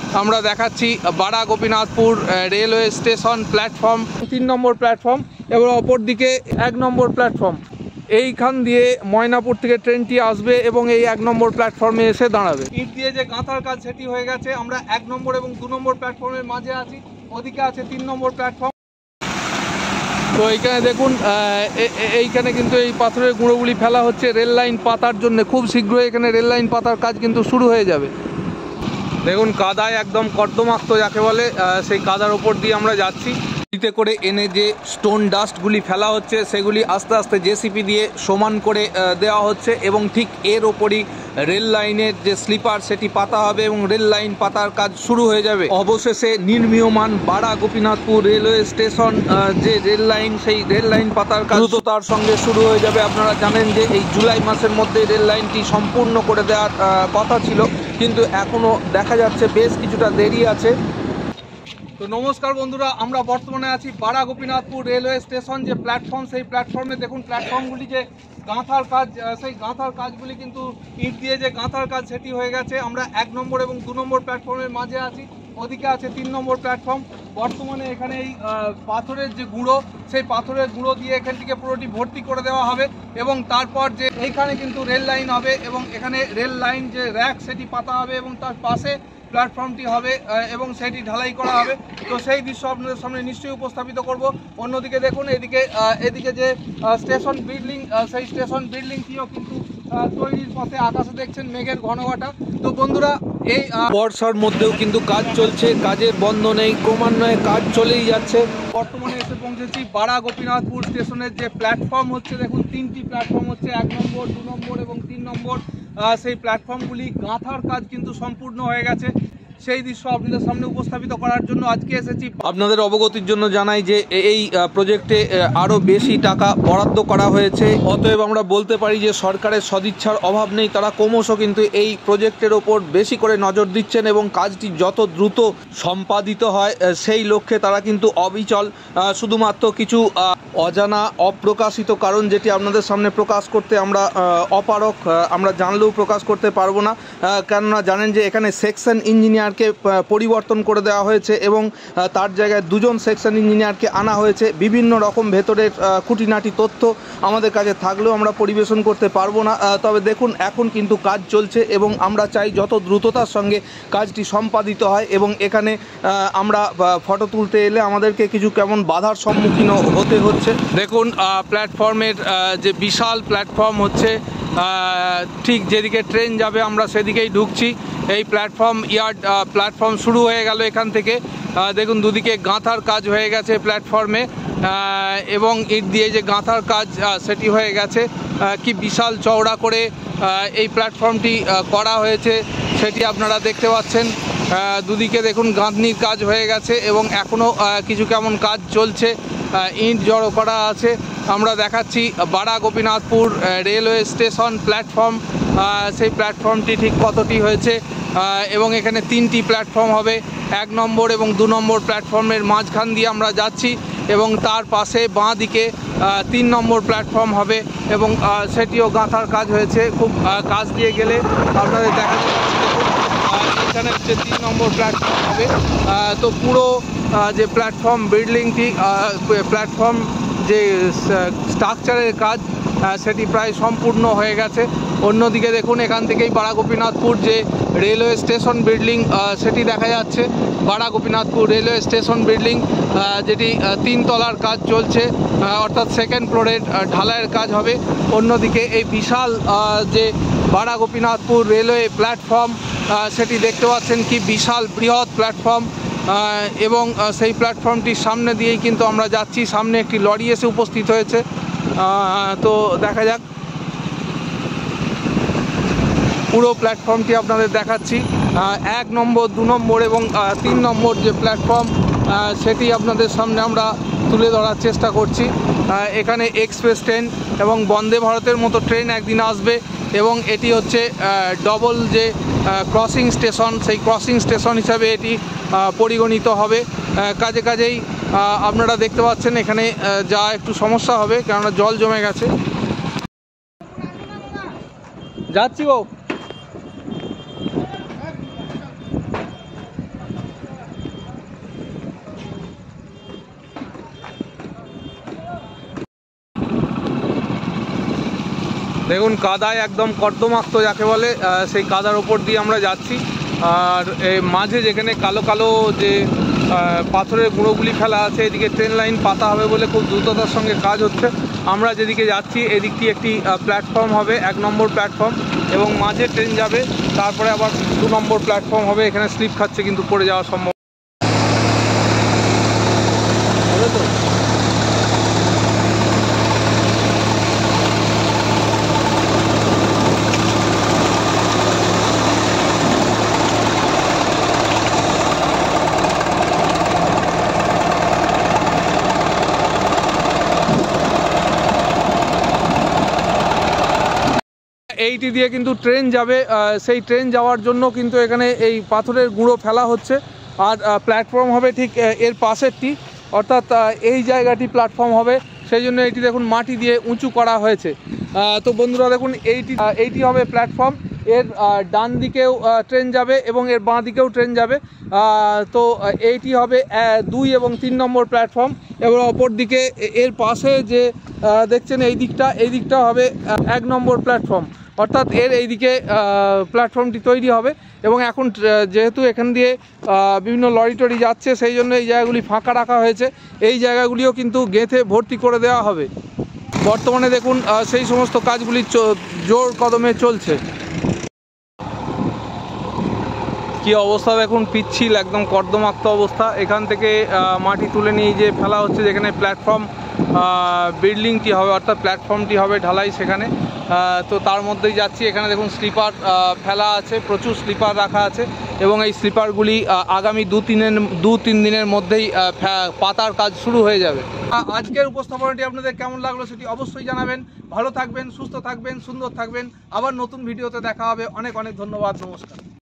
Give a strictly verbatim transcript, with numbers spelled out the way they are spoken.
আমরা দেখাচ্ছি বাড়া গোপীনাথপুর রেলওয়ে স্টেশন প্ল্যাটফর্ম, তিন নম্বর প্ল্যাটফর্ম এবং অপর দিকে এক নম্বর প্ল্যাটফর্ম। এইখান দিয়ে ময়নাপুর থেকে ট্রেনটি আসবে এবং এই এক নম্বর প্ল্যাটফর্মে এসে দাঁড়াবে। ইট দিয়ে যে গাঁথার কাজ সেটি হয়ে গেছে। আমরা এক নম্বর এবং দু নম্বর প্ল্যাটফর্মের মাঝে আছি, ওদিকে আছে তিন নম্বর প্ল্যাটফর্ম। তো এইখানে দেখুন, এইখানে কিন্তু এই পাথরের গুঁড়োগুলি ফেলা হচ্ছে রেল লাইন পাতার জন্য। খুব শীঘ্রই এখানে রেল লাইন পাতার কাজ কিন্তু শুরু হয়ে যাবে। দেখুন কাদায় একদম কর্দমাক্ত যাকে বলে, সেই কাদার ওপর দিয়ে আমরা যাচ্ছি। এতে করে এনে যে স্টোন ডাস্টগুলি ফেলা হচ্ছে সেগুলি আস্তে আস্তে জেসিপি দিয়ে সমান করে দেওয়া হচ্ছে এবং ঠিক এর ওপরই রেল লাইনের যে স্লিপার সেটি পাতা হবে এবং রেল লাইন পাতার কাজ শুরু হয়ে যাবে। অবশেষে নির্মীয়মান বাড়া গোপীনাথপুর রেলওয়ে স্টেশন যে রেল লাইন, সেই রেল লাইন পাতার কাজ দ্রুততার সঙ্গে শুরু হয়ে যাবে। আপনারা জানেন যে এই জুলাই মাসের মধ্যে রেল লাইনটি সম্পূর্ণ করে দেওয়ার কথা ছিল, কিন্তু এখনও দেখা যাচ্ছে বেশ কিছুটা দেরি আছে। তো নমস্কার বন্ধুরা, আমরা বর্তমানে আছি বাড়া গোপীনাথপুর রেলওয়ে স্টেশন যে প্ল্যাটফর্ম, সেই প্ল্যাটফর্মে দেখুন প্ল্যাটফর্মগুলি যে গাঁথার কাজ, সেই গাঁথার কাজগুলি কিন্তু ইট দিয়ে যে গাঁথার কাজ সেটি হয়ে গেছে। আমরা এক নম্বর এবং দু নম্বর প্ল্যাটফর্মের মাঝে আছি, ওদিকে আছে তিন নম্বর প্ল্যাটফর্ম। বর্তমানে এখানে এই পাথরের যে গুঁড়ো, সেই পাথরের গুঁড়ো দিয়ে এখান থেকে পুরোটি ভর্তি করে দেওয়া হবে এবং তারপর যে এইখানে কিন্তু রেল লাইন হবে এবং এখানে রেল লাইন যে র্যাক সেটি পাতা হবে এবং তার পাশে প্ল্যাটফর্মটি হবে এবং সেটি ঢালাই করা হবে। তো সেই দৃশ্য আপনাদের সামনে নিশ্চয়ই উপস্থাপিত করব। অন্যদিকে দেখুন এদিকে এদিকে যে স্টেশন বিল্ডিং, সেই স্টেশন বিল্ডিংটিও কিন্তু তৈরির পথে। আকাশে দেখছেন মেঘের ঘনঘটা। তো বন্ধুরা, এই বর্ষার মধ্যেও কিন্তু কাজ চলছে, কাজের বন্ধ নেই, ক্রমান্বয়ে কাজ চলেই যাচ্ছে। বর্তমানে এসে পৌঁছেছি বাড়া গোপীনাথপুর স্টেশনের যে প্ল্যাটফর্ম হচ্ছে, দেখুন তিনটি প্ল্যাটফর্ম হচ্ছে, এক নম্বর, দু নম্বর এবং তিন নম্বর। সেই প্ল্যাটফর্মগুলি গাঁথার কাজ কিন্তু সম্পূর্ণ হয়ে গেছে। সেই দৃশ্য আপনাদের সামনে উপস্থাপিত করার জন্য আজকে এসেছি। আপনাদের অবগতির জন্য জানাই যে এই প্রজেক্টে আরও বেশি টাকা বরাদ্দ করা হয়েছে। অতএব আমরা বলতে পারি যে সরকারের সদিচ্ছার অভাব নেই, তারা ক্রমশ কিন্তু এই প্রজেক্টের ওপর বেশি করে নজর দিচ্ছেন এবং কাজটি যত দ্রুত সম্পাদিত হয় সেই লক্ষ্যে তারা কিন্তু অবিচল। শুধুমাত্র কিছু অজানা অপ্রকাশিত কারণ যেটি আপনাদের সামনে প্রকাশ করতে আমরা অপারক, আমরা জানলেও প্রকাশ করতে পারবো না। কেননা জানেন যে এখানে সেকশন ইঞ্জিনিয়ারকে পরিবর্তন করে দেওয়া হয়েছে এবং তার জায়গায় দুজন সেকশন ইঞ্জিনিয়ারকে আনা হয়েছে। বিভিন্ন রকম ভেতরের খুঁটিনাটি তথ্য আমাদের কাছে থাকলেও আমরা পরিবেশন করতে পারবো না। তবে দেখুন এখন কিন্তু কাজ চলছে এবং আমরা চাই যত দ্রুততার সঙ্গে কাজটি সম্পাদিত হয় এবং এখানে আমরা ফটো তুলতে এলে আমাদেরকে কিছু কেমন বাধার সম্মুখীন হতে হচ্ছে। দেখুন প্ল্যাটফর্মের যে বিশাল প্ল্যাটফর্ম হচ্ছে, ঠিক যেদিকে ট্রেন যাবে আমরা সেদিকেই ঢুকছি। এই প্ল্যাটফর্ম ইয়ার্ড প্ল্যাটফর্ম শুরু হয়ে গেল এখান থেকে। দেখুন দুদিকে গাঁথার কাজ হয়ে গেছে প্ল্যাটফর্মে এবং ইট দিয়ে যে গাঁথার কাজ সেটি হয়ে গেছে। কি বিশাল চওড়া করে এই প্ল্যাটফর্মটি করা হয়েছে সেটি আপনারা দেখতে পাচ্ছেন। দুদিকে দেখুন গাঁথনির কাজ হয়ে গেছে এবং এখনও কিছু কেমন কাজ চলছে, ইট জড়ো করা আছে। আমরা দেখাচ্ছি বাড়া গোপীনাথপুর রেলওয়ে স্টেশন প্ল্যাটফর্ম, সেই প্ল্যাটফর্মটি ঠিক কতটি হয়েছে এবং এখানে তিনটি প্ল্যাটফর্ম হবে। এক নম্বর এবং দু নম্বর প্ল্যাটফর্মের মাঝখান দিয়ে আমরা যাচ্ছি এবং তার পাশে বাঁ দিকে তিন নম্বর প্ল্যাটফর্ম হবে এবং সেটিও গাঁথার কাজ হয়েছে। খুব কাজ দিয়ে গেলে আপনাদের দেখা যাচ্ছে এখানে হচ্ছে তিন নম্বর প্ল্যাটফর্ম হবে। তো পুরো যে প্ল্যাটফর্ম বিল্ডিংটি, প্ল্যাটফর্ম যে স্ট্রাকচারের কাজ সেটি প্রায় সম্পূর্ণ হয়ে গেছে। অন্যদিকে দেখুন এখান থেকেই বাড়া গোপীনাথপুর যে রেলওয়ে স্টেশন বিল্ডিং সেটি দেখা যাচ্ছে। বাড়া গোপীনাথপুর রেলওয়ে স্টেশন বিল্ডিং যেটি তিনতলার কাজ চলছে, অর্থাৎ সেকেন্ড ফ্লোরের ঢালাইয়ের কাজ হবে। অন্যদিকে এই বিশাল যে বাড়া গোপীনাথপুর রেলওয়ে প্ল্যাটফর্ম সেটি দেখতে পাচ্ছেন, কি বিশাল বৃহৎ প্ল্যাটফর্ম এবং সেই প্ল্যাটফর্মটির সামনে দিয়েই কিন্তু আমরা যাচ্ছি। সামনে একটি লরি এসে উপস্থিত হয়েছে। তো দেখা যাক, পুরো প্ল্যাটফর্মটি আপনাদের দেখাচ্ছি। এক নম্বর, দু নম্বর এবং তিন নম্বর যে প্ল্যাটফর্ম সেটি আপনাদের সামনে আমরা তুলে ধরার চেষ্টা করছি। এখানে এক্সপ্রেস ট্রেন এবং বন্দে ভারতের মতো ট্রেন একদিন আসবে এবং এটি হচ্ছে ডবল যে ক্রসিং স্টেশন, সেই ক্রসিং স্টেশন হিসাবে এটি পরিগণিত হবে। কাজে কাজেই আপনারা দেখতে পাচ্ছেন এখানে যা একটু সমস্যা হবে, কেননা জল জমে গেছে। যাচ্ছি ও দেখুন কাদায় একদম কর্দমাক্ত যাকে বলে, সেই কাদার ওপর দিয়ে আমরা যাচ্ছি। আর এই মাঝে যেখানে কালো কালো যে পাথরের গুঁড়োগুলি ফেলা আছে, এদিকে ট্রেন লাইন পাতা হবে বলে খুব দ্রুততার সঙ্গে কাজ হচ্ছে। আমরা যেদিকে যাচ্ছি এদিকটি একটি প্ল্যাটফর্ম হবে, এক নম্বর প্ল্যাটফর্ম, এবং মাঝে ট্রেন যাবে, তারপরে আবার দু নম্বর প্ল্যাটফর্ম হবে। এখানে স্লিপ খাচ্ছে কিন্তু পড়ে যাওয়ার সম্ভব তো। এইটি দিয়ে কিন্তু ট্রেন যাবে, সেই ট্রেন যাওয়ার জন্য কিন্তু এখানে এই পাথরের গুঁড়ো ফেলা হচ্ছে। আর প্ল্যাটফর্ম হবে ঠিক এর পাশেরটি, অর্থাৎ এই জায়গাটি প্ল্যাটফর্ম হবে, সেই জন্য এইটি দেখুন মাটি দিয়ে উঁচু করা হয়েছে। তো বন্ধুরা দেখুন এইটি এইটি হবে প্ল্যাটফর্ম। এর ডান দিকেও ট্রেন যাবে এবং এর বাঁ দিকেও ট্রেন যাবে। তো এইটি হবে দুই এবং তিন নম্বর প্ল্যাটফর্ম, এবং অপর দিকে এর পাশে যে দেখছেন এই দিকটা এই দিকটা হবে এক নম্বর প্ল্যাটফর্ম, অর্থাৎ এর এইদিকে প্ল্যাটফর্মটি তৈরি হবে। এবং এখন যেহেতু এখান দিয়ে বিভিন্ন লরি টরি যাচ্ছে, সেই জন্য এই জায়গাগুলি ফাঁকা রাখা হয়েছে। এই জায়গাগুলিও কিন্তু গেঁথে ভর্তি করে দেওয়া হবে। বর্তমানে দেখুন সেই সমস্ত কাজগুলি জোর কদমে চলছে। কি অবস্থা দেখুন, পিচ্ছিল একদম কর্দমাক্ত অবস্থা। এখান থেকে মাটি তুলে নিয়ে যে ফেলা হচ্ছে, যেখানে প্ল্যাটফর্ম বিল্ডিংটি হবে, অর্থাৎ প্ল্যাটফর্মটি হবে ঢালাই সেখানে। তো তার মধ্যেই যাচ্ছি। এখানে দেখুন স্লিপার ফেলা আছে, প্রচুর স্লিপার রাখা আছে, এবং এই স্লিপারগুলি আগামী দু তিনের দু তিন দিনের মধ্যেই পাতার কাজ শুরু হয়ে যাবে। আজকের উপস্থাপনাটি আপনাদের কেমন লাগলো সেটি অবশ্যই জানাবেন। ভালো থাকবেন, সুস্থ থাকবেন, সুন্দর থাকবেন। আবার নতুন ভিডিওতে দেখা হবে। অনেক অনেক ধন্যবাদ, নমস্কার।